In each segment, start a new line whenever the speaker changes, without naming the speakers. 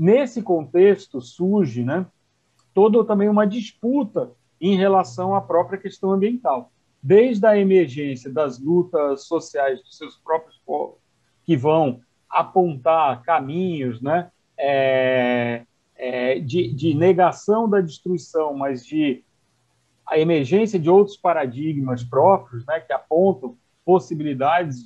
nesse contexto surge, né, toda também uma disputa em relação à própria questão ambiental. Desde a emergência das lutas sociais dos seus próprios povos, que vão apontar caminhos, né, de negação da destruição, mas de a emergência de outros paradigmas próprios, né, que apontam possibilidades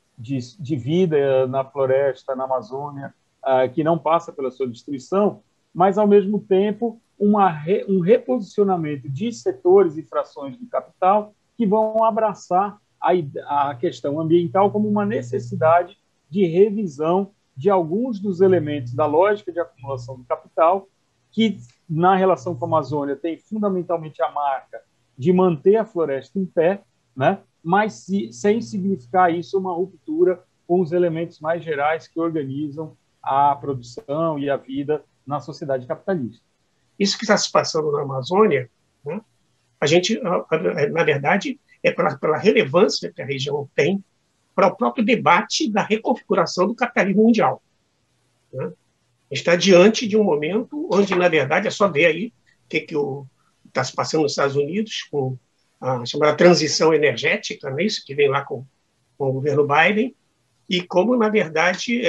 de vida na floresta, na Amazônia, que não passa pela sua destruição, mas, ao mesmo tempo, um reposicionamento de setores e frações do capital que vão abraçar a questão ambiental como uma necessidade de revisão de alguns dos elementos da lógica de acumulação do capital, que, na relação com a Amazônia, tem fundamentalmente a marca de manter a floresta em pé, né? Mas sem significar isso uma ruptura com os elementos mais gerais que organizam a produção e a vida na sociedade capitalista.
Isso que está se passando na Amazônia, né? A gente, na verdade, é pela relevância que a região tem para o próprio debate da reconfiguração do capitalismo mundial, né? Está diante de um momento onde, na verdade, é só ver aí o que está se passando nos Estados Unidos com a chamada transição energética, né? Isso que vem lá com o governo Biden, e como, na verdade,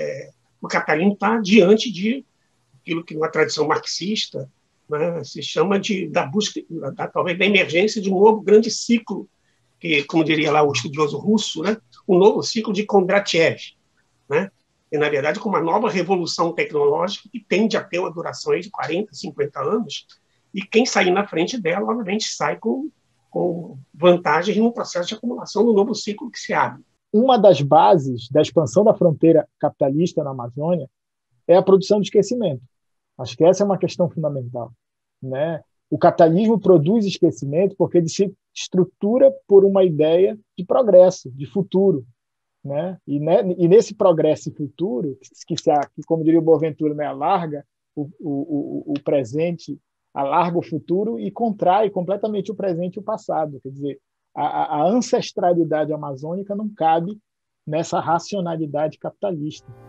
o capitalismo está diante de aquilo que, numa tradição marxista, né, se chama da busca, talvez, da emergência de um novo grande ciclo, que, como diria lá o estudioso russo, né, um novo ciclo de Kondratiev, né? E, na verdade, com uma nova revolução tecnológica que tende a ter uma duração de 40, 50 anos, e quem sair na frente dela, obviamente, sai com vantagens no processo de acumulação do novo ciclo que se abre.
Uma das bases da expansão da fronteira capitalista na Amazônia é a produção de esquecimento. Acho que essa é uma questão fundamental, né? O capitalismo produz esquecimento porque ele se estrutura por uma ideia de progresso, de futuro, né? E nesse progresso e futuro, que como diria o Boaventura, né, alarga o presente, alarga o futuro e contrai completamente o presente e o passado. Quer dizer, a ancestralidade amazônica não cabe nessa racionalidade capitalista.